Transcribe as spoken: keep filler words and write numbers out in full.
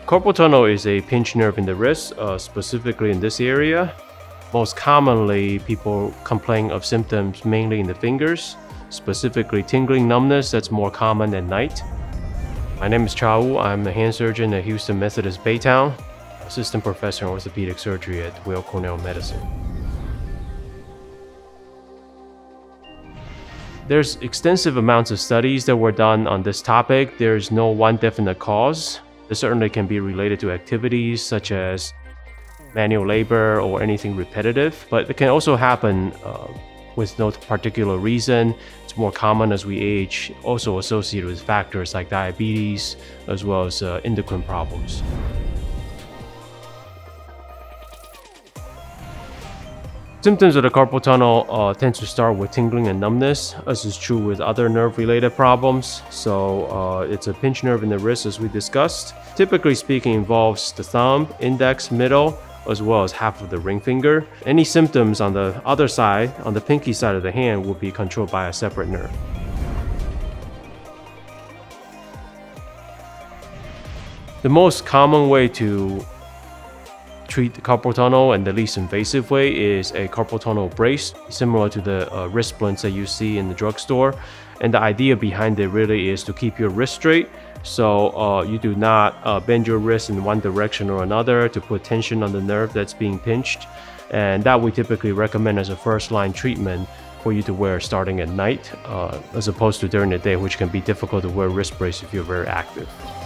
Carpal tunnel is a pinched nerve in the wrist, uh, specifically in this area. Most commonly, people complain of symptoms mainly in the fingers, specifically tingling numbness that's more common at night. My name is Chia H. I'm a hand surgeon at Houston Methodist Baytown, assistant professor in orthopedic surgery at Weill Cornell Medicine. There's extensive amounts of studies that were done on this topic. There's no one definite cause. This certainly can be related to activities such as manual labor or anything repetitive, but it can also happen uh, with no particular reason. It's more common as we age, also associated with factors like diabetes, as well as uh, endocrine problems. Symptoms of the carpal tunnel uh, tend to start with tingling and numbness, as is true with other nerve-related problems. So uh, it's a pinched nerve in the wrist, as we discussed. Typically speaking, involves the thumb, index, middle, as well as half of the ring finger. Any symptoms on the other side, on the pinky side of the hand, will be controlled by a separate nerve. The most common way to treat the carpal tunnel and the least invasive way is a carpal tunnel brace, similar to the uh, wrist splints that you see in the drugstore. And the idea behind it really is to keep your wrist straight, so uh, you do not uh, bend your wrist in one direction or another to put tension on the nerve that's being pinched. And that we typically recommend as a first line treatment for you to wear starting at night, uh, as opposed to during the day, which can be difficult to wear wrist brace if you're very active.